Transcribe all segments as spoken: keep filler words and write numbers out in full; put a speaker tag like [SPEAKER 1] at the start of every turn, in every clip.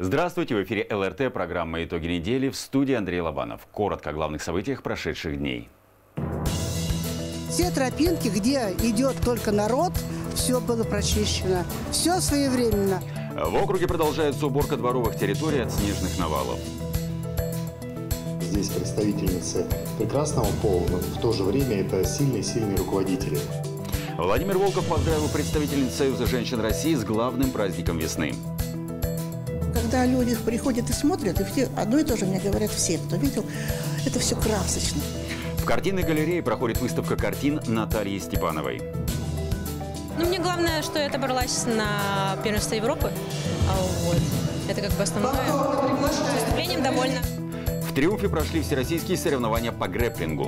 [SPEAKER 1] Здравствуйте, в эфире эл эр тэ, программа «Итоги недели», в студии Андрей Лобанов. Коротко о главных событиях прошедших дней.
[SPEAKER 2] Все тропинки, где идет только народ, все было прочищено. Все своевременно.
[SPEAKER 1] В округе продолжается уборка дворовых территорий от снежных навалов.
[SPEAKER 3] Здесь представительницы прекрасного пола, но в то же время это сильные-сильные руководители.
[SPEAKER 1] Владимир Волков поздравил представительниц Союза женщин России с главным праздником весны.
[SPEAKER 4] Когда люди приходят и смотрят, и все одно и то же мне говорят все, кто видел, это все красочно.
[SPEAKER 1] В картинной галерее проходит выставка картин Натальи Степановой.
[SPEAKER 5] Ну, мне главное, что я отобралась на первенство Европы. Вот. Это как бы основное. Выступлением довольна.
[SPEAKER 1] В Триумфе прошли всероссийские соревнования по грэпплингу.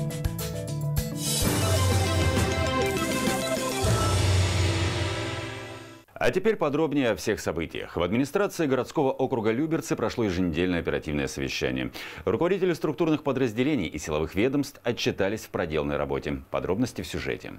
[SPEAKER 1] А теперь подробнее о всех событиях. В администрации городского округа Люберцы прошло еженедельное оперативное совещание. Руководители структурных подразделений и силовых ведомств отчитались в проделанной работе. Подробности в сюжете.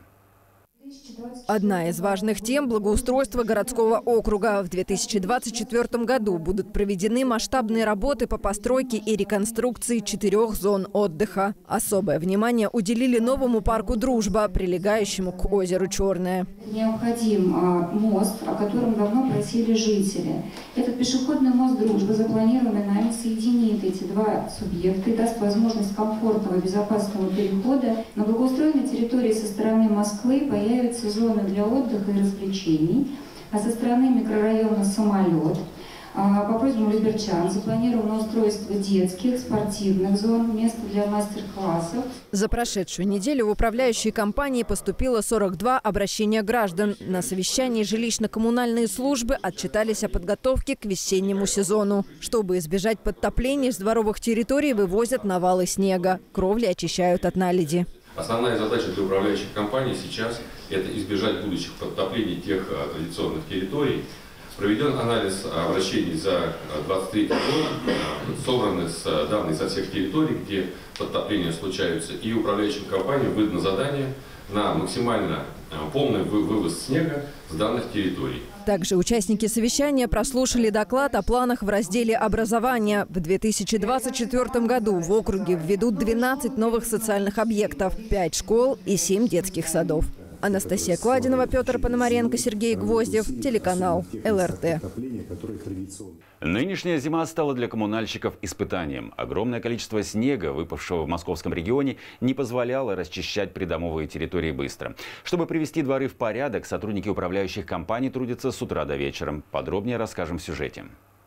[SPEAKER 6] Одна из важных тем – благоустройство городского округа. В две тысячи двадцать четвёртом году будут проведены масштабные работы по постройке и реконструкции четырех зон отдыха. Особое внимание уделили новому парку «Дружба», прилегающему к озеру Черное.
[SPEAKER 7] Необходим мост, о котором давно просили жители. Этот пешеходный мост «Дружба», запланированный нами, соединит эти два субъекта и даст возможность комфортного и безопасного перехода. На благоустроенной территории со стороны Москвы появится зоны для отдыха и развлечений, а со стороны микрорайона «Самолет» по просьбам люберчан запланировано устройство детских, спортивных зон, место для мастер-классов.
[SPEAKER 6] За прошедшую неделю в управляющие компании поступило сорок два обращения граждан. На совещании жилищно-коммунальные службы отчитались о подготовке к весеннему сезону. Чтобы избежать подтоплений, с дворовых территорий вывозят навалы снега. Кровли очищают от наледи.
[SPEAKER 8] Основная задача для управляющих компаний сейчас – это избежать будущих подтоплений тех а, традиционных территорий. Проведен анализ обращений за двадцать третий год, а, собраны с, данные со всех территорий, где подтопления случаются, и управляющим компаниям выдано задание на максимально а, полный вы, вывоз снега с данных территорий.
[SPEAKER 6] Также участники совещания прослушали доклад о планах в разделе «Образование». В две тысячи двадцать четвёртом году в округе введут двенадцать новых социальных объектов, пять школ и семь детских садов. Анастасия Кладинова, Петр Пономаренко, Сергей Гвоздев, телеканал эл эр тэ.
[SPEAKER 1] Нынешняя зима стала для коммунальщиков испытанием. Огромное количество снега, выпавшего в московском регионе, не позволяло расчищать придомовые территории быстро. Чтобы привести дворы в порядок, сотрудники управляющих компаний трудятся с утра до вечера. Подробнее расскажем в сюжете.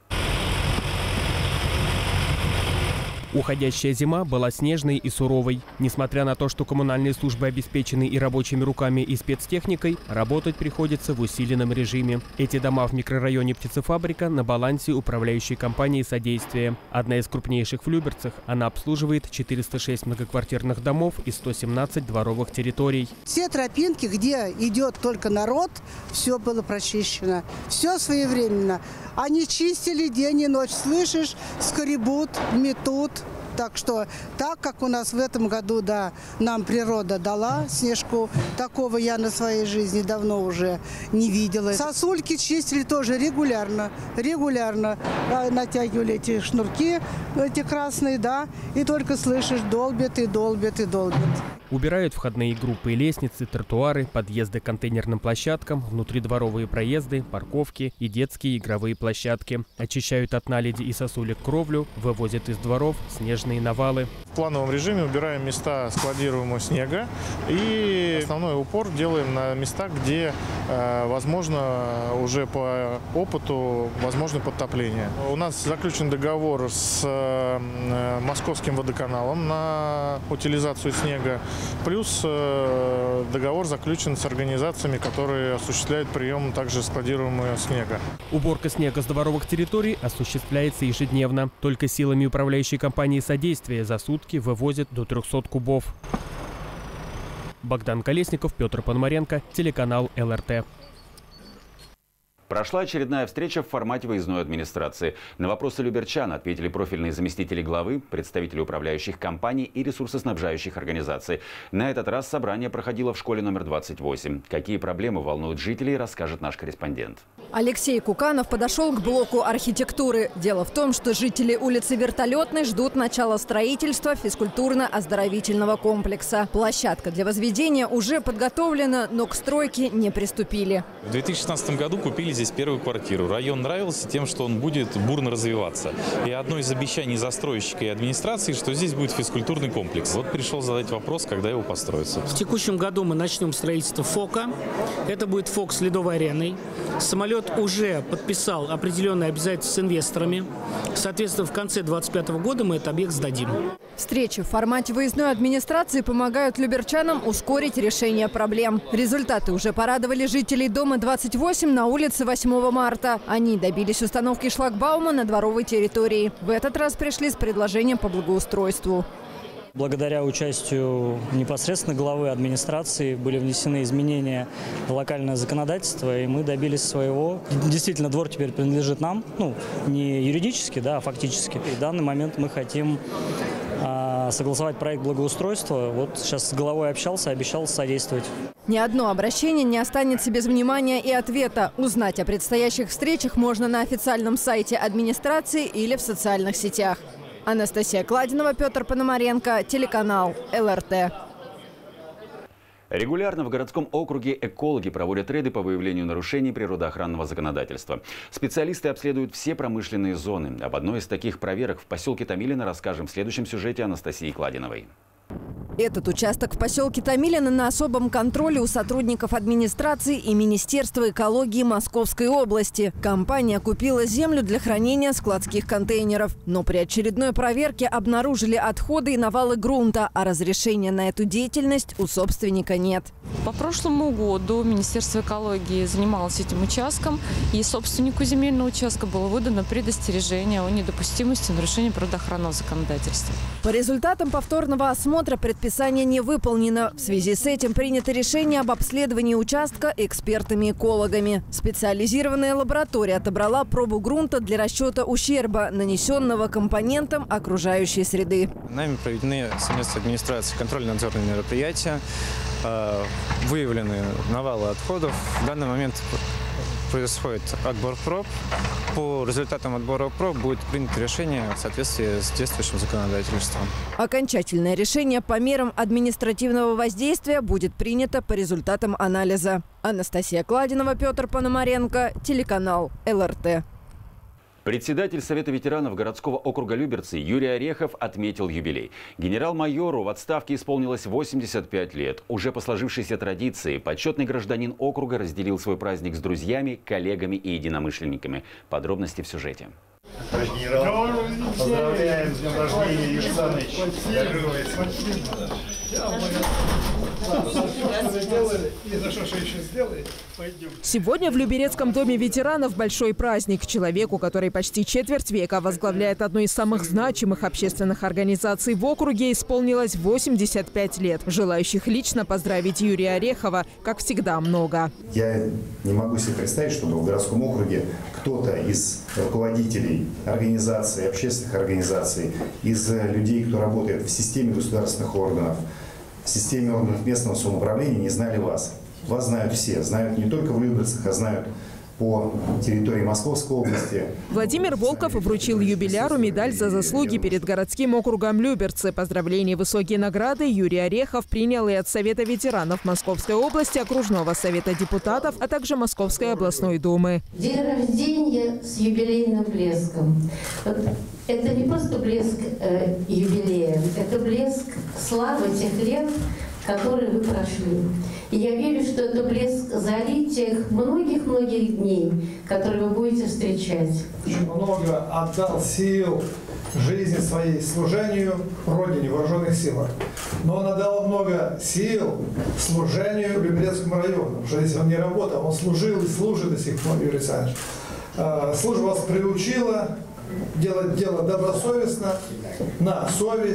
[SPEAKER 9] Уходящая зима была снежной и суровой. Несмотря на то, что коммунальные службы обеспечены и рабочими руками, и спецтехникой, работать приходится в усиленном режиме. Эти дома в микрорайоне «Птицефабрика» на балансе управляющей компании «Содействие». Одна из крупнейших в Люберцах. Она обслуживает четыреста шесть многоквартирных домов и сто семнадцать дворовых территорий.
[SPEAKER 2] Все тропинки, где идет только народ, все было прочищено. Все своевременно. Они чистили день и ночь, слышишь, скребут, метут. Так что, так как у нас в этом году, да, нам природа дала снежку, такого я на своей жизни давно уже не видела. Сосульки чистили тоже регулярно, регулярно. Натягивали эти шнурки, эти красные, да, и только слышишь, долбят и долбят и долбят.
[SPEAKER 9] Убирают входные группы и лестницы, тротуары, подъезды к контейнерным площадкам, внутридворовые проезды, парковки и детские игровые площадки. Очищают от наледи и сосулек кровлю, вывозят из дворов снежные навалы.
[SPEAKER 10] В плановом режиме убираем места складируемого снега и основной упор делаем на места, где, возможно, уже по опыту возможно подтопление. У нас заключен договор с Московским водоканалом на утилизацию снега. Плюс э, договор заключен с организациями, которые осуществляют прием также складируемого снега.
[SPEAKER 9] Уборка снега с дворовых территорий осуществляется ежедневно. Только силами управляющей компании «Содействие» за сутки вывозят до трёхсот кубов. Богдан Колесников, Петр Пономаренко, телеканал эл эр тэ.
[SPEAKER 1] Прошла очередная встреча в формате выездной администрации. На вопросы люберчан ответили профильные заместители главы, представители управляющих компаний и ресурсоснабжающих организаций. На этот раз собрание проходило в школе номер двадцать восемь. Какие проблемы волнуют жителей, расскажет наш корреспондент.
[SPEAKER 6] Алексей Куканов подошел к блоку архитектуры. Дело в том, что жители улицы Вертолетной ждут начала строительства физкультурно-оздоровительного комплекса. Площадка для возведения уже подготовлена, но к стройке не приступили.
[SPEAKER 11] В две тысячи шестнадцатом году купили здесь первую квартиру. Район нравился тем, что он будет бурно развиваться. И одно из обещаний застройщика и администрации, что здесь будет физкультурный комплекс. Вот пришел задать вопрос, когда его построятся.
[SPEAKER 12] В текущем году мы начнем строительство ФОКа. Это будет ФОК с ледовой ареной. Самолет уже подписал определенные обязательства с инвесторами. Соответственно, в конце две тысячи двадцать пятого года мы этот объект сдадим.
[SPEAKER 6] Встречи в формате выездной администрации помогают люберчанам ускорить решение проблем. Результаты уже порадовали жителей дома двадцать восемь на улице восьмого марта. Они добились установки шлагбаума на дворовой территории. В этот раз пришли с предложением по благоустройству.
[SPEAKER 13] Благодаря участию непосредственно главы администрации были внесены изменения в локальное законодательство, и мы добились своего. Действительно, двор теперь принадлежит нам, ну, не юридически, да, а фактически. И в данный момент мы хотим а, согласовать проект благоустройства. Вот сейчас с главой общался, обещал содействовать.
[SPEAKER 6] Ни одно обращение не останется без внимания и ответа. Узнать о предстоящих встречах можно на официальном сайте администрации или в социальных сетях. Анастасия Кладинова, Петр Пономаренко, телеканал эл эр тэ.
[SPEAKER 1] Регулярно в городском округе экологи проводят рейды по выявлению нарушений природоохранного законодательства. Специалисты обследуют все промышленные зоны. Об одной из таких проверок в поселке Томилино расскажем в следующем сюжете Анастасии Кладиновой.
[SPEAKER 6] Этот участок в поселке Томилино на особом контроле у сотрудников администрации и Министерства экологии Московской области. Компания купила землю для хранения складских контейнеров. Но при очередной проверке обнаружили отходы и навалы грунта, а разрешения на эту деятельность у собственника нет.
[SPEAKER 14] По прошлому году Министерство экологии занималось этим участком, и собственнику земельного участка было выдано предостережение о недопустимости нарушения природоохранного законодательства.
[SPEAKER 6] По результатам повторного осмотра предписание не выполнено. В связи с этим принято решение об обследовании участка экспертами-экологами. Специализированная лаборатория отобрала пробу грунта для расчета ущерба, нанесенного компонентам окружающей среды.
[SPEAKER 15] Нами проведены совместно с администрацией контрольно-надзорные мероприятия, выявлены навалы отходов. В данный момент происходит отбор проб. По результатам отбора проб будет принято решение в соответствии с действующим законодательством.
[SPEAKER 6] Окончательное решение по мерам административного воздействия будет принято по результатам анализа. Анастасия Кладинова, Петр Пономаренко, телеканал эл эр тэ.
[SPEAKER 1] Председатель Совета ветеранов городского округа Люберцы Юрий Орехов отметил юбилей. Генерал-майору в отставке исполнилось восемьдесят пять лет. Уже по сложившейся традиции почетный гражданин округа разделил свой праздник с друзьями, коллегами и единомышленниками. Подробности в сюжете.
[SPEAKER 16] Товарищ генерал, поздравляем с днем рождения, Юрий Александрович.
[SPEAKER 17] Сегодня в Люберецком доме ветеранов большой праздник. Человеку, который почти четверть века возглавляет одну из самых значимых общественных организаций в округе, исполнилось восемьдесят пять лет. Желающих лично поздравить Юрия Орехова, как всегда, много.
[SPEAKER 18] Я не могу себе представить, чтобы в городском округе кто-то из руководителей организаций, общественных организаций, из людей, кто работает в системе государственных органов, в системе органов местного самоуправления, не знали вас. Вас знают все. Знают не только в Люберцах, а знают по территории Московской области.
[SPEAKER 17] Владимир Волков вручил юбиляру медаль за заслуги перед городским округом Люберцы. Поздравления и высокие награды Юрий Орехов принял и от Совета ветеранов Московской области, Окружного совета депутатов, а также Московской областной думы.
[SPEAKER 19] День рождения с юбилейным блеском. Вот это не просто блеск э, юбилея, это блеск славы тех лет, которые вы прошли. И я верю, что это блеск зари тех многих-многих дней, которые вы будете встречать.
[SPEAKER 20] Много отдал сил жизни своей служению Родине, вооруженных силах. Но он отдал много сил служению Люберецкому району. Потому что если он не работал, он служил и служит до сих пор, Юрий Александрович. Служба вас приучила делать дело добросовестно, на совесть,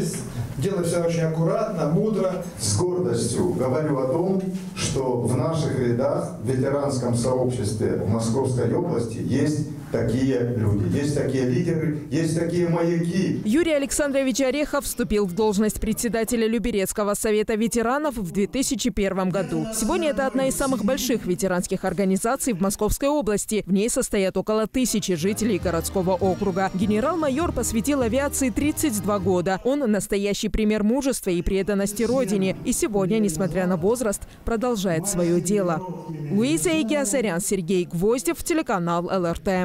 [SPEAKER 20] делают все очень аккуратно, мудро.
[SPEAKER 18] С гордостью говорю о том, что в наших рядах, в ветеранском сообществе Московской области есть такие люди, есть такие лидеры, есть такие маяки.
[SPEAKER 17] Юрий Александрович Орехов вступил в должность председателя Люберецкого совета ветеранов в две тысячи первом году. Сегодня это одна из самых больших ветеранских организаций в Московской области. В ней состоят около тысячи жителей городского округа. Генерал-майор посвятил авиации тридцать два года. Он настоящий пример мужества и преданности родине. И сегодня, несмотря на возраст, продолжает свое дело. Луиза Игиасарян, Сергей Гвоздев, телеканал эл эр тэ.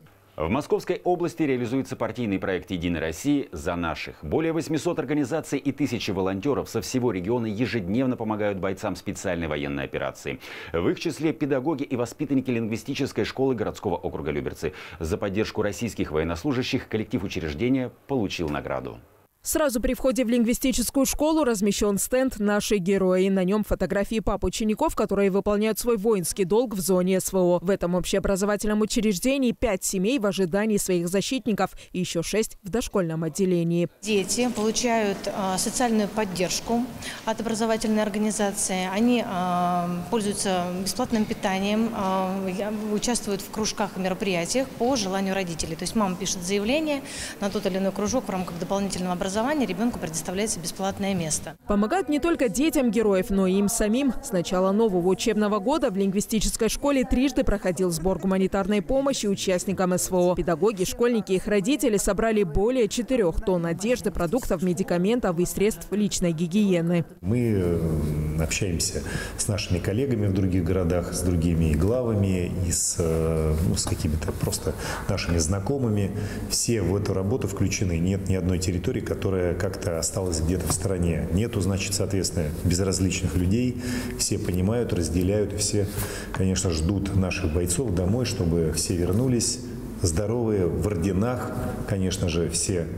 [SPEAKER 1] В Московской области реализуется партийный проект «Единой России за наших». Более восьмисот организаций и тысячи волонтеров со всего региона ежедневно помогают бойцам специальной военной операции. В их числе педагоги и воспитанники лингвистической школы городского округа Люберцы. За поддержку российских военнослужащих коллектив учреждения получил награду.
[SPEAKER 17] Сразу при входе в лингвистическую школу размещен стенд «Наши герои». На нем фотографии пап учеников, которые выполняют свой воинский долг в зоне эс вэ о. В этом общеобразовательном учреждении пять семей в ожидании своих защитников и еще шесть в дошкольном отделении.
[SPEAKER 21] Дети получают э, социальную поддержку от образовательной организации. Они э, пользуются бесплатным питанием, э, участвуют в кружках и мероприятиях по желанию родителей. То есть мама пишет заявление на тот или иной кружок в рамках дополнительного образования. Ребенку предоставляется бесплатное место.
[SPEAKER 17] Помогают не только детям героев, но и им самим. С начала нового учебного года в лингвистической школе трижды проходил сбор гуманитарной помощи участникам эс вэ о. Педагоги, школьники и их родители собрали более четырёх тонн одежды, продуктов, медикаментов и средств личной гигиены.
[SPEAKER 22] Мы общаемся с нашими коллегами в других городах, с другими главами и с, ну, с какими-то просто нашими знакомыми. Все в эту работу включены. Нет ни одной территории, которая которая как-то осталась где-то в стороне. Нету, значит, соответственно, безразличных людей. Все понимают, разделяют, и все, конечно, ждут наших бойцов домой, чтобы все вернулись здоровые, в орденах. Конечно же, все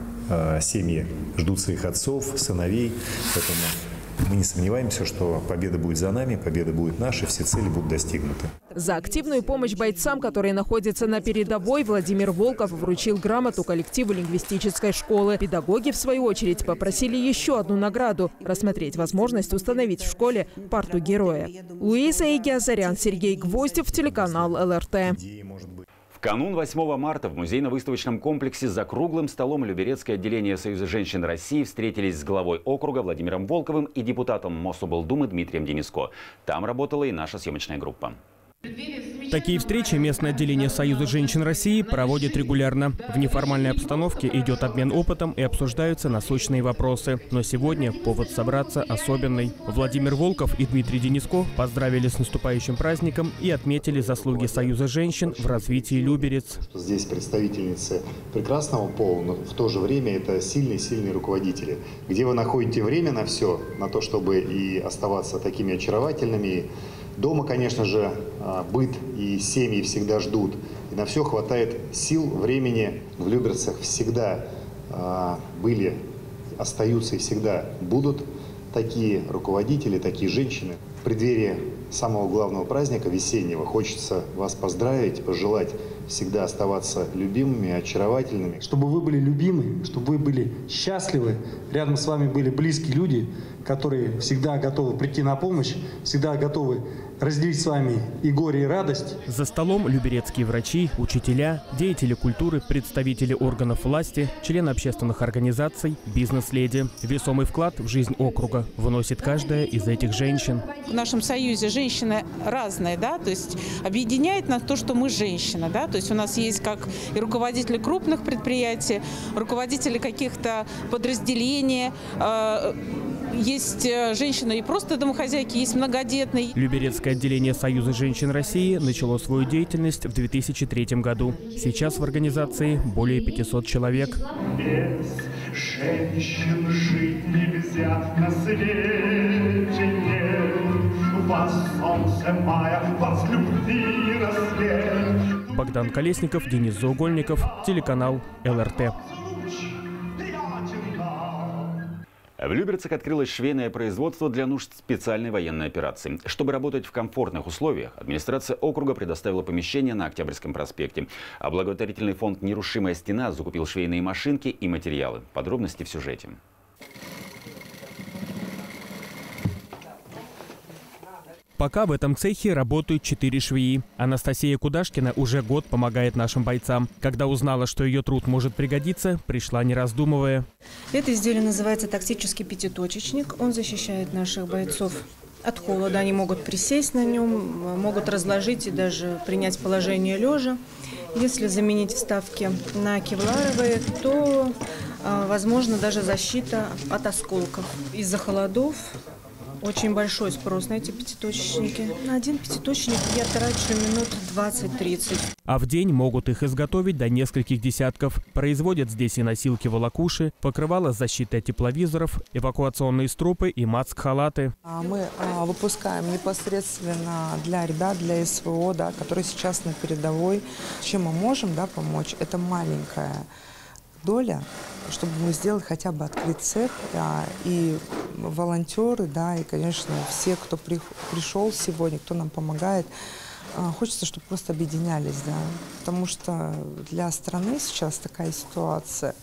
[SPEAKER 22] э, семьи ждут своих отцов, сыновей. Поэтому мы не сомневаемся, что победа будет за нами, победа будет наша, все цели будут достигнуты.
[SPEAKER 17] За активную помощь бойцам, которые находятся на передовой, Владимир Волков вручил грамоту коллективу лингвистической школы. Педагоги, в свою очередь, попросили еще одну награду – рассмотреть возможность установить в школе парту героя. Луиза Игиасарян, Сергей Гвоздев, телеканал эл эр тэ.
[SPEAKER 1] В канун восьмого марта в музейно-выставочном комплексе за круглым столом Люберецкое отделение Союза женщин России встретились с главой округа Владимиром Волковым и депутатом Мособлдумы Дмитрием Дениско. Там работала и наша съемочная группа.
[SPEAKER 9] Такие встречи местное отделение Союза женщин России проводит регулярно. В неформальной обстановке идет обмен опытом и обсуждаются насущные вопросы. Но сегодня повод собраться особенный. Владимир Волков и Дмитрий Дениско поздравили с наступающим праздником и отметили заслуги Союза женщин в развитии Люберец.
[SPEAKER 3] Здесь представительницы прекрасного пола, но в то же время это сильные-сильные руководители. Где вы находите время на все, на то, чтобы и оставаться такими очаровательными. Дома, конечно же, быт и семьи всегда ждут. И на все хватает сил, времени. В Люберцах всегда были, остаются и всегда будут такие руководители, такие женщины. В преддверии самого главного праздника весеннего хочется вас поздравить, пожелать всегда оставаться любимыми, очаровательными.
[SPEAKER 23] Чтобы вы были любимы, чтобы вы были счастливы, рядом с вами были близкие люди, которые всегда готовы прийти на помощь, всегда готовы разделить с вами и горе, и радость.
[SPEAKER 9] За столом люберецкие врачи, учителя, деятели культуры, представители органов власти, члены общественных организаций, бизнес-леди. Весомый вклад в жизнь округа вносит каждая из этих женщин.
[SPEAKER 24] В нашем союзе женщины разные, да, то есть объединяет нас то, что мы женщины, да, то есть у нас есть как и руководители крупных предприятий, руководители каких-то подразделений, э есть женщины и просто домохозяйки, есть многодетные.
[SPEAKER 9] Люберецкое отделение Союза женщин России начало свою деятельность в две тысячи третьем году. Сейчас в организации более пятисот человек.
[SPEAKER 16] Без женщин жить нельзя на свете нет. Вас солнце мая, вас любви рассвет.
[SPEAKER 9] Богдан Колесников, Денис Заугольников, телеканал эл эр тэ.
[SPEAKER 1] В Люберцах открылось швейное производство для нужд специальной военной операции. Чтобы работать в комфортных условиях, администрация округа предоставила помещение на Октябрьском проспекте. А благотворительный фонд «Нерушимая стена» закупил швейные машинки и материалы. Подробности в сюжете.
[SPEAKER 9] Пока в этом цехе работают четыре швеи. Анастасия Кудашкина уже год помогает нашим бойцам. Когда узнала, что ее труд может пригодиться, пришла не раздумывая.
[SPEAKER 4] Это изделие называется тактический пятиточечник. Он защищает наших бойцов от холода. Они могут присесть на нем, могут разложить и даже принять положение лежа. Если заменить вставки на кевларовые, то возможно даже защита от осколков. Из-за холодов очень большой спрос на эти пятиточечники. На один пятиточник я трачу минут двадцать-тридцать.
[SPEAKER 9] А в день могут их изготовить до нескольких десятков. Производят здесь и носилки-волокуши, покрывала с защитой от тепловизоров, эвакуационные стропы и мацк-халаты.
[SPEAKER 5] Мы выпускаем непосредственно для ребят, для СВО, да, которые сейчас на передовой. Чем мы можем, да, помочь? Это маленькая доля, чтобы мы сделали хотя бы открыть цех, да, и волонтеры, да, и, конечно, все, кто при, пришел сегодня, кто нам помогает, хочется, чтобы просто объединялись, да, потому что для страны сейчас такая ситуация,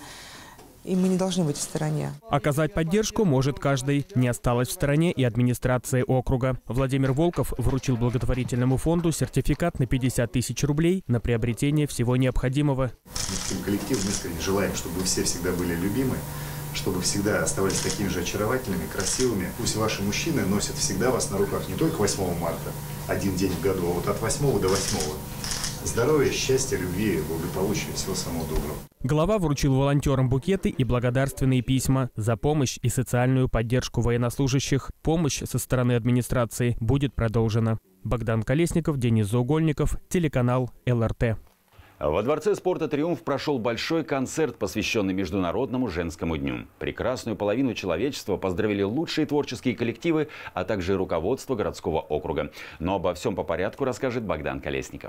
[SPEAKER 5] и мы не должны быть в стороне.
[SPEAKER 9] Оказать поддержку может каждый. Не осталось в стороне и администрация округа. Владимир Волков вручил благотворительному фонду сертификат на пятьдесят тысяч рублей на приобретение всего необходимого.
[SPEAKER 18] Мы коллектив искренне желаем, чтобы вы все всегда были любимы, чтобы всегда оставались такими же очаровательными, красивыми. Пусть ваши мужчины носят всегда вас на руках не только восьмого марта, один день в году, а вот от восьмого до восьмого. Здоровья, счастья, любви, благополучия, всего самого доброго.
[SPEAKER 9] Глава вручил волонтерам букеты и благодарственные письма за помощь и социальную поддержку военнослужащих. Помощь со стороны администрации будет продолжена. Богдан Колесников, Денис Заугольников, телеканал эл эр тэ.
[SPEAKER 1] Во Дворце спорта «Триумф» прошел большой концерт, посвященный Международному женскому дню. Прекрасную половину человечества поздравили лучшие творческие коллективы, а также руководство городского округа. Но обо всем по порядку расскажет Богдан Колесников.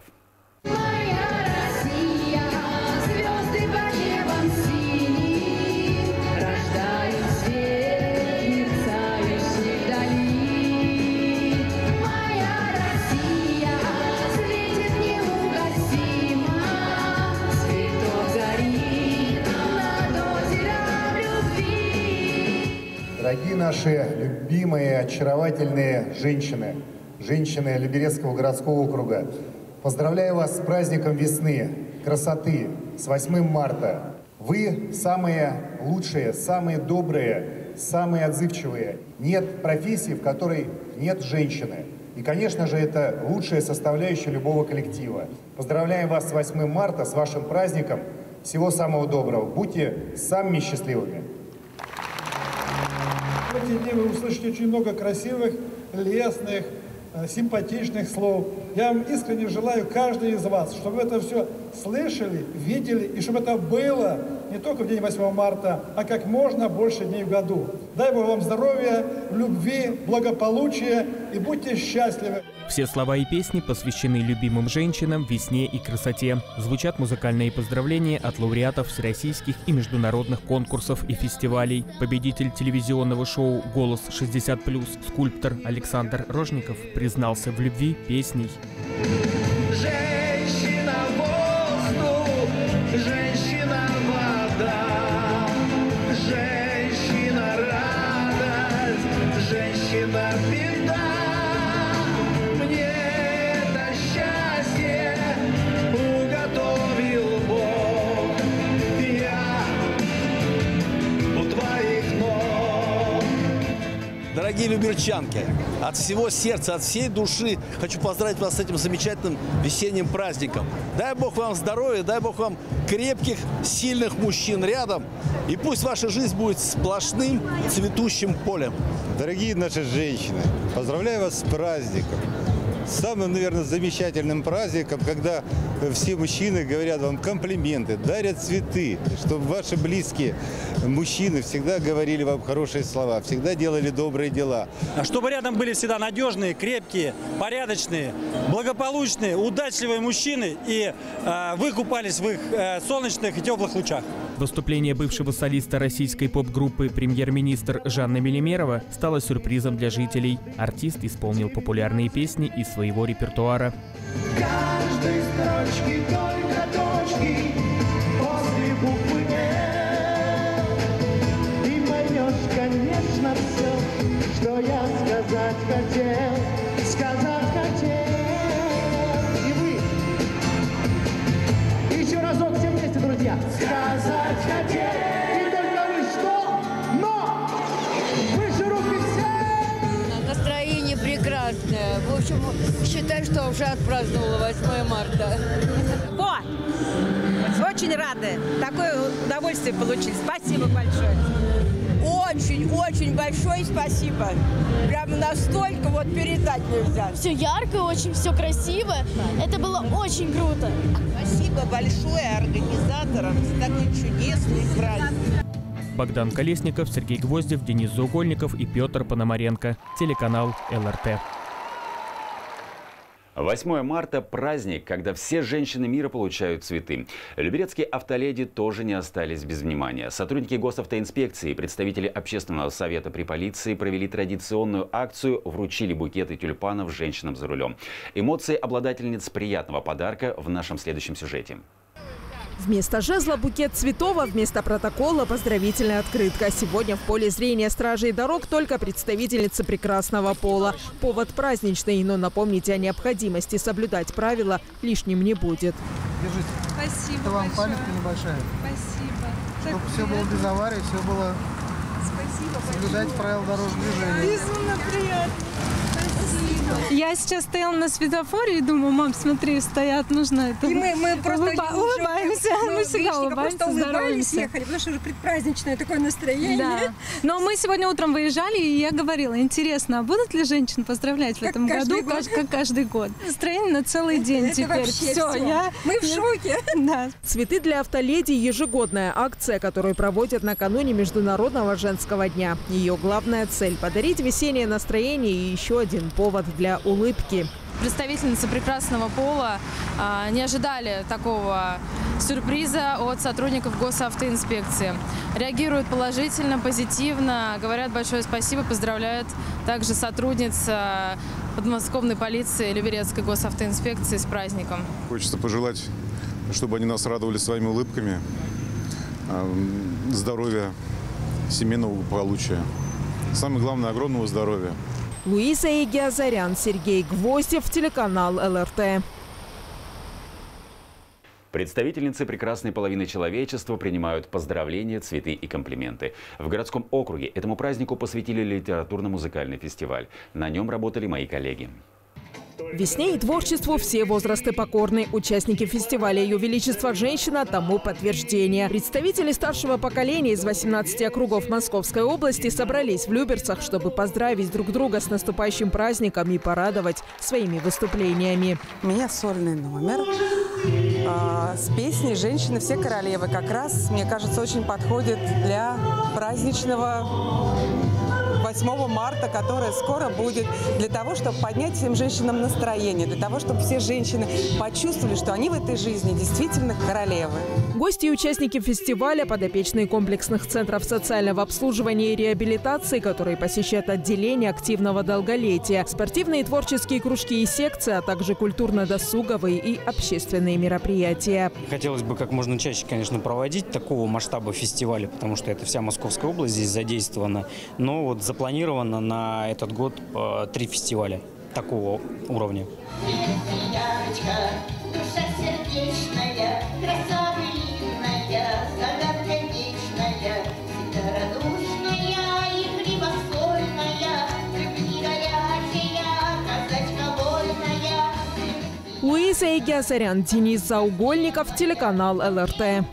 [SPEAKER 3] Дорогие наши любимые, очаровательные женщины, женщины Люберецкого городского округа, поздравляю вас с праздником весны, красоты, с восьмым марта. Вы самые лучшие, самые добрые, самые отзывчивые. Нет профессии, в которой нет женщины. И, конечно же, это лучшая составляющая любого коллектива. Поздравляем вас с восьмым марта, с вашим праздником. Всего самого доброго. Будьте самыми счастливыми.
[SPEAKER 20] В эти дни вы услышите очень много красивых, лестных, симпатичных слов. Я вам искренне желаю, каждый из вас, чтобы это все слышали, видели, и чтобы это было не только в день восьмого марта, а как можно больше дней в году. Дай Бог вам здоровья, любви, благополучия и будьте счастливы.
[SPEAKER 9] Все слова и песни посвящены любимым женщинам, весне и красоте. Звучат музыкальные поздравления от лауреатов всероссийских и международных конкурсов и фестивалей. Победитель телевизионного шоу «Голос шестьдесят плюс» скульптор Александр Рожников признался в любви песней.
[SPEAKER 7] Женщина воздух, женщина вода, женщина радость, женщина беда. Мне это счастье уготовил Бог, я у твоих ног.
[SPEAKER 8] Дорогие люберчанки, от всего сердца, от всей души хочу поздравить вас с этим замечательным весенним праздником. Дай Бог вам здоровья, дай Бог вам крепких, сильных мужчин рядом. И пусть ваша жизнь будет сплошным цветущим полем.
[SPEAKER 25] Дорогие наши женщины, поздравляю вас с праздником. Самым, наверное, замечательным праздником, когда все мужчины говорят вам комплименты, дарят цветы, чтобы ваши близкие мужчины всегда говорили вам хорошие слова, всегда делали добрые дела.
[SPEAKER 26] Чтобы рядом были всегда надежные, крепкие, порядочные, благополучные, удачливые мужчины, и э, вы купались в их э, солнечных и теплых лучах.
[SPEAKER 9] Выступление бывшего солиста российской поп-группы премьер-министр Жанна Мелимерова стало сюрпризом для жителей. Артист исполнил популярные песни из своего репертуара.
[SPEAKER 7] Каждой строчки только точки после буквы «Н». Ты поймешь, конечно, все, что я сказать хотел. Сказать сказать хотели. И только вы что? Но! Выше руки все!
[SPEAKER 2] Настроение прекрасное. В общем, считай, что уже отпраздновала восьмое марта.
[SPEAKER 10] О! Очень рады. Такое удовольствие получили. Спасибо большое.
[SPEAKER 2] Очень-очень большое спасибо. Прямо настолько вот передать нельзя.
[SPEAKER 11] Все ярко, очень все красиво. Это было очень круто.
[SPEAKER 2] Спасибо большое организаторам за такой чудесный праздник.
[SPEAKER 9] Богдан Колесников, Сергей Гвоздев, Денис Заугольников и Петр Пономаренко. Телеканал эл эр тэ.
[SPEAKER 1] восьмое марта – праздник, когда все женщины мира получают цветы. Люберецкие автоледи тоже не остались без внимания. Сотрудники госавтоинспекции и представители общественного совета при полиции провели традиционную акцию, вручили букеты тюльпанов женщинам за рулем. Эмоции обладательниц приятного подарка в нашем следующем сюжете.
[SPEAKER 17] Вместо жезла букет цветов, а вместо протокола поздравительная открытка. Сегодня в поле зрения стражей дорог только представительницы прекрасного пола. Повод праздничный, но напомнить о необходимости соблюдать правила лишним не будет.
[SPEAKER 12] Держите.
[SPEAKER 13] Спасибо.
[SPEAKER 12] Это вам
[SPEAKER 13] большое.
[SPEAKER 12] памятка небольшая.
[SPEAKER 13] Спасибо.
[SPEAKER 12] Чтобы все было без аварий, все было.
[SPEAKER 13] Спасибо.
[SPEAKER 12] Соблюдать правила дорожного движения.
[SPEAKER 13] Безумно приятно. Я сейчас стояла на светофоре и думаю, мам, смотри, стоят, нужно это.
[SPEAKER 14] И мы, мы просто
[SPEAKER 13] Улыба... улыбаемся, мы всегда улыбаемся,
[SPEAKER 14] просто улыбались,
[SPEAKER 13] здороваемся.
[SPEAKER 14] ехали, потому что уже предпраздничное такое настроение.
[SPEAKER 13] Да. Но мы сегодня утром выезжали, и я говорила, интересно, а будут ли женщин поздравлять в
[SPEAKER 14] как
[SPEAKER 13] этом году,
[SPEAKER 14] год.
[SPEAKER 13] как, как каждый год? Настроение на целый день
[SPEAKER 14] это
[SPEAKER 13] теперь.
[SPEAKER 14] Все,
[SPEAKER 13] все, я...
[SPEAKER 14] Мы в шоке.
[SPEAKER 13] Да.
[SPEAKER 17] Цветы для автоледи – ежегодная акция, которую проводят накануне Международного женского дня. Ее главная цель – подарить весеннее настроение и еще один повод для улыбки.
[SPEAKER 27] Представительницы прекрасного пола а, не ожидали такого сюрприза от сотрудников госавтоинспекции. Реагируют положительно, позитивно, говорят большое спасибо, поздравляют также сотрудниц а, подмосковной полиции Люберецкой госавтоинспекции с праздником.
[SPEAKER 28] Хочется пожелать, чтобы они нас радовали своими улыбками, здоровья, семейного благополучия. Самое главное – огромного здоровья.
[SPEAKER 17] Луиза Егиазарян, Сергей Гвоздев, телеканал эл эр тэ.
[SPEAKER 1] Представительницы прекрасной половины человечества принимают поздравления, цветы и комплименты. В городском округе этому празднику посвятили литературно-музыкальный фестиваль. На нем работали мои коллеги.
[SPEAKER 17] Весне и творчеству все возрасты покорны. Участники фестиваля «Ее Величество женщина» тому подтверждение. Представители старшего поколения из восемнадцати округов Московской области собрались в Люберцах, чтобы поздравить друг друга с наступающим праздником и порадовать своими выступлениями.
[SPEAKER 29] У меня сольный номер а, с песней «Женщины все королевы». Как раз, мне кажется, очень подходит для праздничного восьмого марта, которое скоро будет, для того, чтобы поднять всем женщинам настроение, для того, чтобы все женщины почувствовали, что они в этой жизни действительно королевы.
[SPEAKER 17] Гости и участники фестиваля – подопечные комплексных центров социального обслуживания и реабилитации, которые посещают отделение активного долголетия, спортивные и творческие кружки и секции, а также культурно-досуговые и общественные мероприятия.
[SPEAKER 30] Хотелось бы как можно чаще, конечно, проводить такого масштаба фестиваля, потому что это вся Московская область здесь задействована. Но вот запланировано на этот год э, три фестиваля такого уровня.
[SPEAKER 17] Луиза Егиазарян, Денис Заугольников, телеканал эл эр тэ.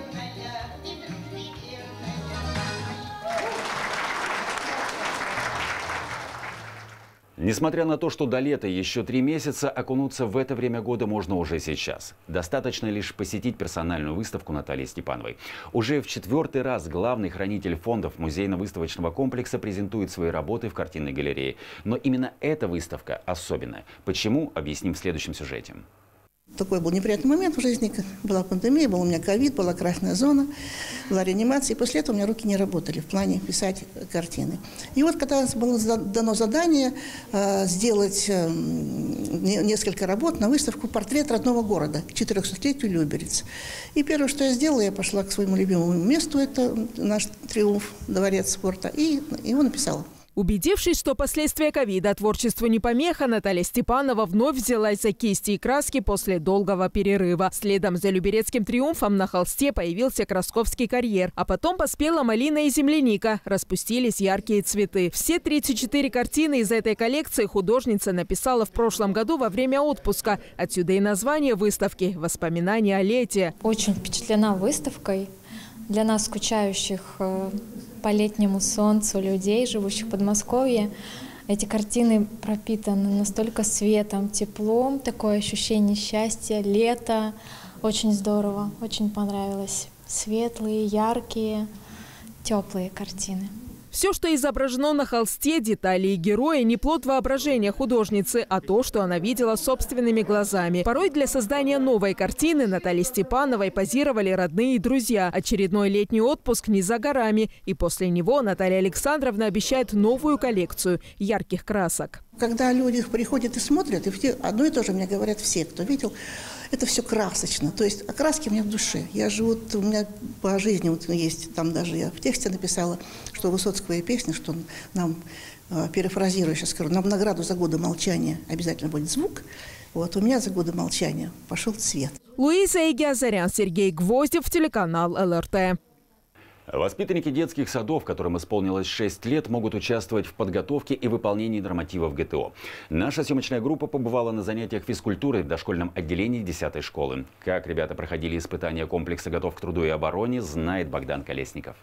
[SPEAKER 1] Несмотря на то, что до лета еще три месяца, окунуться в это время года можно уже сейчас. Достаточно лишь посетить персональную выставку Натальи Степановой. Уже в четвертый раз главный хранитель фондов музейно-выставочного комплекса презентует свои работы в картинной галерее. Но именно эта выставка особенная. Почему, объясним в следующем сюжете.
[SPEAKER 31] Такой был неприятный момент в жизни. Была пандемия, был у меня ковид, была красная зона, была реанимация. И после этого у меня руки не работали в плане писать картины. И вот когда было дано задание э, сделать э, несколько работ на выставку «Портрет родного города» к четырехсотлетию Люберец. И первое, что я сделала, я пошла к своему любимому месту, это наш «Триумф», дворец спорта, и его написала.
[SPEAKER 17] Убедившись, что последствия ковида творчеству не помеха, Наталья Степанова вновь взялась за кисти и краски после долгого перерыва. Следом за люберецким триумфом на холсте появился красковский карьер. А потом поспела малина и земляника. Распустились яркие цветы. Все тридцать четыре картины из этой коллекции художница написала в прошлом году во время отпуска. Отсюда и название выставки «Воспоминания о лете».
[SPEAKER 4] Очень впечатлена выставкой. Для нас, скучающих по летнему солнцу людей, живущих в Подмосковье, эти картины пропитаны настолько светом, теплом, такое ощущение счастья, лета. Очень здорово, очень понравилось. Светлые, яркие, теплые картины.
[SPEAKER 17] Все, что изображено на холсте, детали и герои, не плод воображения художницы, а то, что она видела собственными глазами. Порой для создания новой картины Наталье Степановой позировали родные и друзья. Очередной летний отпуск не за горами. И после него Наталья Александровна обещает новую коллекцию ярких красок.
[SPEAKER 31] Когда люди приходят и смотрят, и одно и то же мне говорят все, кто видел, это все красочно. То есть окраски у меня в душе. Я живу, у меня по жизни вот есть, там даже я в тексте написала, что Высоцкая песня, что нам, перефразирую сейчас скажу, нам награду за годы молчания обязательно будет звук. Вот у меня за годы молчания пошел цвет.
[SPEAKER 17] Луиза Игиазарян, Сергей Гвоздев, телеканал эл эр тэ.
[SPEAKER 1] Воспитанники детских садов, которым исполнилось шесть лет, могут участвовать в подготовке и выполнении нормативов гэ тэ о. Наша съемочная группа побывала на занятиях физкультуры в дошкольном отделении десятой школы. Как ребята проходили испытания комплекса «Готов к труду и обороне», знает Богдан Колесников.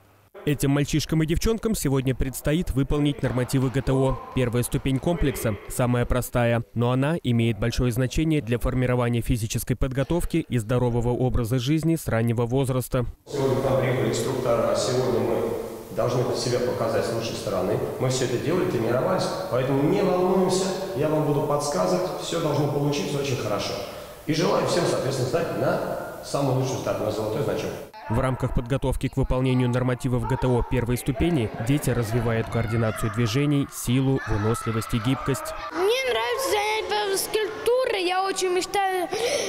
[SPEAKER 9] Этим мальчишкам и девчонкам сегодня предстоит выполнить нормативы гэ тэ о. Первая ступень комплекса – самая простая, но она имеет большое значение для формирования физической подготовки и здорового образа жизни с раннего возраста.
[SPEAKER 5] Сегодня к нам приехали инструктора, а сегодня мы должны себя показать с лучшей стороны. Мы все это делали, тренировались, поэтому не волнуемся, я вам буду подсказывать, все должно получиться очень хорошо. И желаю всем, соответственно, стать на самую лучшую старт, на золотой значок.
[SPEAKER 9] В рамках подготовки к выполнению нормативов гэ тэ о первой ступени дети развивают координацию движений, силу, выносливость и гибкость.
[SPEAKER 6] Мне нравится занятие по физкультуре. Я очень мечтаю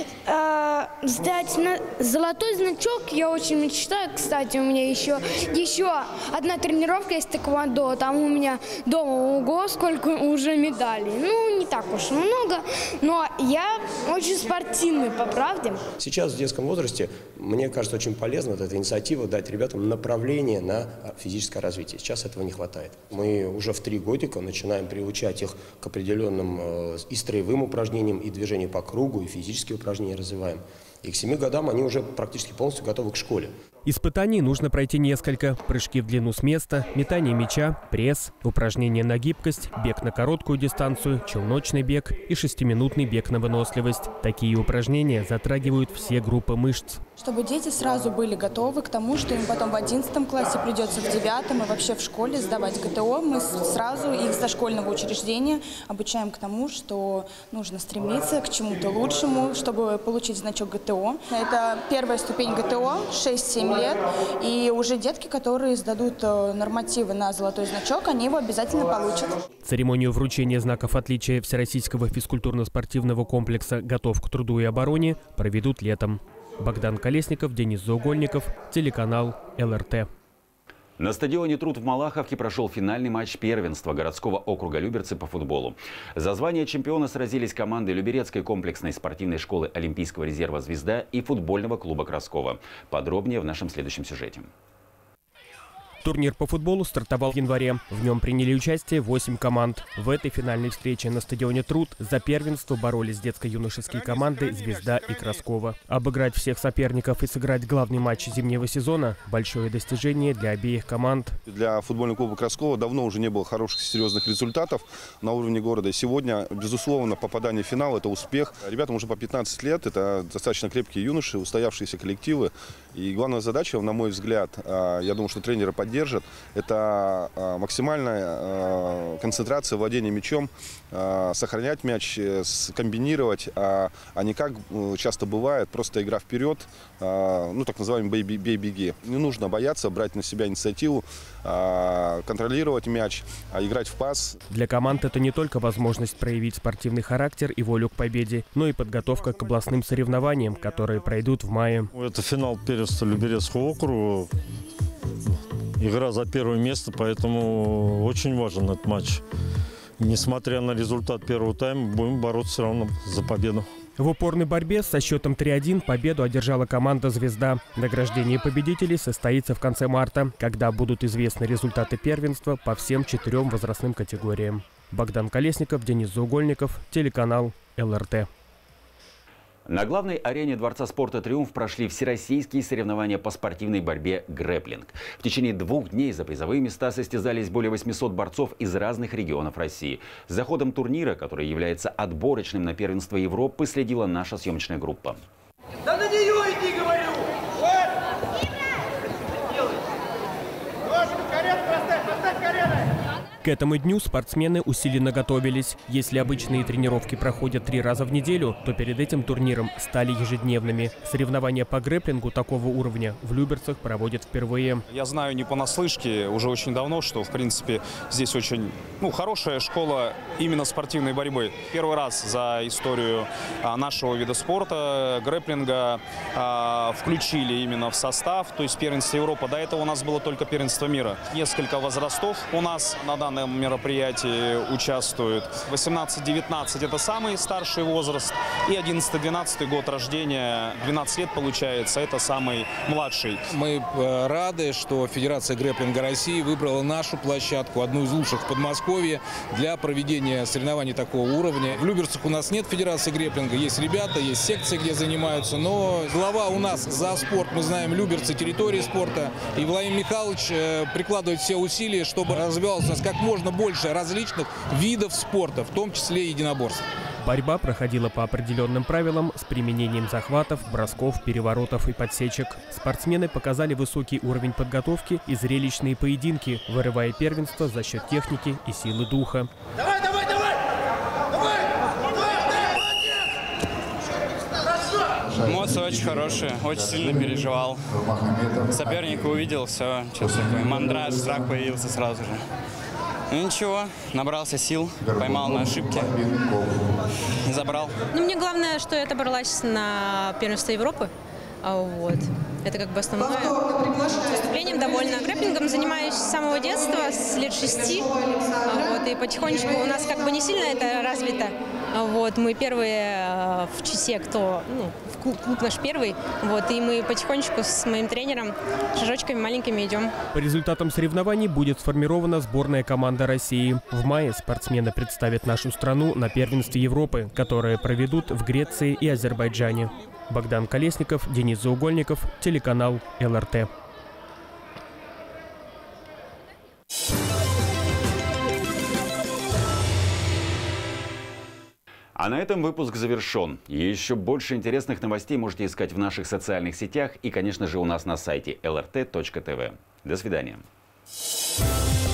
[SPEAKER 6] э, сдать на золотой значок. Я очень мечтаю, кстати, у меня еще, еще одна тренировка есть тэквондо. Там у меня дома, ого, сколько уже медалей. Ну, не так уж много, но я очень спортивный, по правде.
[SPEAKER 5] Сейчас в детском возрасте, мне кажется, очень полезно вот эта инициатива дать ребятам направление на физическое развитие. Сейчас этого не хватает. Мы уже в три годика начинаем приучать их к определенным э, и строевым упражнениям, и движению по кругу, и физические упражнения развиваем. И к семи годам они уже практически полностью готовы к школе.
[SPEAKER 9] Испытаний нужно пройти несколько. Прыжки в длину с места, метание мяча, пресс, упражнения на гибкость, бег на короткую дистанцию, челночный бег и шестиминутный бег на выносливость. Такие упражнения затрагивают все группы мышц.
[SPEAKER 15] Чтобы дети сразу были готовы к тому, что им потом в одиннадцатом классе придется в девятом и вообще в школе сдавать гэ тэ о, мы сразу их с дошкольного учреждения обучаем к тому, что нужно стремиться к чему-то лучшему, чтобы получить значок гэ тэ о. Это первая ступень гэ тэ о, шесть-семь лет, и уже детки, которые сдадут нормативы на золотой значок, они его обязательно получат.
[SPEAKER 9] Церемонию вручения знаков отличия Всероссийского физкультурно-спортивного комплекса «Готов к труду и обороне» проведут летом. Богдан Колесников, Денис Заугольников, телеканал эл эр тэ.
[SPEAKER 1] На стадионе «Труд» в Малаховке прошел финальный матч первенства городского округа Люберцы по футболу. За звание чемпиона сразились команды Люберецкой комплексной спортивной школы Олимпийского резерва «Звезда» и футбольного клуба «Краскова». Подробнее в нашем следующем сюжете.
[SPEAKER 9] Турнир по футболу стартовал в январе. В нем приняли участие восемь команд. В этой финальной встрече на стадионе «Труд» за первенство боролись детско-юношеские команды «Звезда» и «Краскова». Обыграть всех соперников и сыграть главный матч зимнего сезона – большое достижение для обеих команд.
[SPEAKER 28] Для футбольного клуба «Краскова» давно уже не было хороших серьезных результатов на уровне города. Сегодня, безусловно, попадание в финал – это успех. Ребятам уже по пятнадцать лет, это достаточно крепкие юноши, устоявшиеся коллективы. И главная задача, на мой взгляд, я думаю, что тренеры поддержат, это максимальная концентрация, владение мячом, сохранять мяч, комбинировать, а не как часто бывает, просто игра вперед, ну так называемый бей-беги. Не нужно бояться брать на себя инициативу, контролировать мяч, играть в пас.
[SPEAKER 9] Для команд это не только возможность проявить спортивный характер и волю к победе, но и подготовка к областным соревнованиям, которые пройдут в мае.
[SPEAKER 16] Это финал первенства Люберецкого округа.
[SPEAKER 3] игра за первое место, поэтому очень важен этот матч. Несмотря на результат первого тайма, будем бороться все равно за победу.
[SPEAKER 9] В упорной борьбе со счетом три один победу одержала команда «Звезда». Награждение победителей состоится в конце марта, когда будут известны результаты первенства по всем четырем возрастным категориям. Богдан Колесников, Денис Заугольников, телеканал эл эр тэ.
[SPEAKER 1] На главной арене Дворца спорта «Триумф» прошли всероссийские соревнования по спортивной борьбе «Грэпплинг». В течение двух дней за призовые места состязались более восьмисот борцов из разных регионов России. За ходом турнира, который является отборочным на первенство Европы, следила наша съемочная группа.
[SPEAKER 7] Да на нее иди, говорю! Вот! Ножку карету поставь, поставь карету!
[SPEAKER 9] К этому дню спортсмены усиленно готовились. Если обычные тренировки проходят три раза в неделю, то перед этим турниром стали ежедневными. Соревнования по грэпплингу такого уровня в Люберцах проводят впервые.
[SPEAKER 8] Я знаю не понаслышке уже очень давно, что в принципе здесь очень ну, хорошая школа именно спортивной борьбы. Первый раз за историю а, нашего вида спорта грэпплинга а, включили именно в состав, то есть первенство Европы. До этого у нас было только первенство мира. Несколько возрастов у нас на данный На мероприятии участвуют. восемнадцать-девятнадцать – это самый старший возраст, и одиннадцатый-двенадцатый год рождения, двенадцать лет получается, это самый младший.
[SPEAKER 16] Мы рады, что Федерация грэпплинга России выбрала нашу площадку, одну из лучших в Подмосковье, для проведения соревнований такого уровня. В Люберцах у нас нет Федерации грэпплинга, есть ребята, есть секции, где занимаются, но глава у нас за спорт, мы знаем, Люберцы, территория спорта, и Владимир Михайлович прикладывает все усилия, чтобы развивалось у нас как можно больше различных видов спорта, в том числе единоборств.
[SPEAKER 9] Борьба проходила по определенным правилам с применением захватов, бросков, переворотов и подсечек. Спортсмены показали высокий уровень подготовки и зрелищные поединки, вырывая первенство за счет техники и силы духа.
[SPEAKER 7] Давай, давай, давай! Давай!
[SPEAKER 18] Эмоции очень хорошие, очень сильно переживал. Соперника увидел, все, что-то такое. Мандраж, страх появился сразу же. Ну ничего, набрался сил, поймал на ошибки и забрал.
[SPEAKER 19] Ну, мне главное, что я отобралась на первенство Европы. Вот. Это как бы основное. Выступлением довольна. Грэпплингом занимаюсь с самого детства, с лет шести. Вот. И потихонечку у нас как бы не сильно это развито. Вот. Мы первые в ЧСЕ, кто, ну, клуб, клуб наш первый. Вот. И мы потихонечку с моим тренером шажочками маленькими идем.
[SPEAKER 9] По результатам соревнований будет сформирована сборная команда России. В мае спортсмены представят нашу страну на первенстве Европы, которое проведут в Греции и Азербайджане. Богдан Колесников, Денис Заугольников, телеканал эл эр тэ.
[SPEAKER 1] А на этом выпуск завершен. Еще больше интересных новостей можете искать в наших социальных сетях и, конечно же, у нас на сайте эл эр тэ точка тэ вэ. До свидания.